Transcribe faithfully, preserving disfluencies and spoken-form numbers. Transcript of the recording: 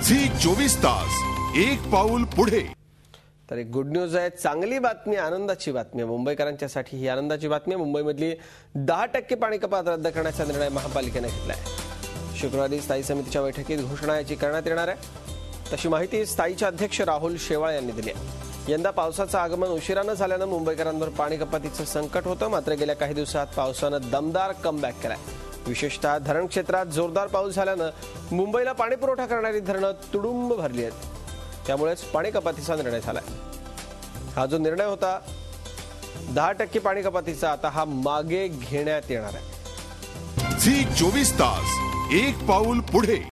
Zee चोवीस तास एक पाऊल पुढे। तर एक गुड न्यूज आहे, चांगली बातमी, आनंदाची बातमी आहे मुंबईकरांच्यासाठी। ही आनंदाची बातमी आहे, मुंबईमधली दहा टक्के पाणी कपात रद्द करण्याचा निर्णय महापालिकेने घेतला आहे। शुक्रवारी स्थायी समितीच्या बैठकीत घोषणा याची करण्यात येणार आहे, तशी माहिती स्थायीचे अध्यक्ष राहुल शेवाळ यांनी दिली आहे। यंदा पावसाचं आगमन उशिरानं झाल्यानं मुंबईकरांवर पाणी कपातीचं संकट होतं, मात्र गेल्या काही दिवसात पावसानं दमदार कमबॅक केलाय। विशेषतः धरण क्षेत्रात जोरदार पाऊस झाल्यानं मुंबईला पाणी पुरवठा करणारी धरणं तुडुंब भरली आहेत, त्यामुळेच पाणी कपातीचा निर्णय झालाय। हा जो निर्णय होता दहा टक्के पाणी कपातीचा, आता हा मागे घेण्यात येणार आहे। झी चोवीस तास एक पाऊल पुढे।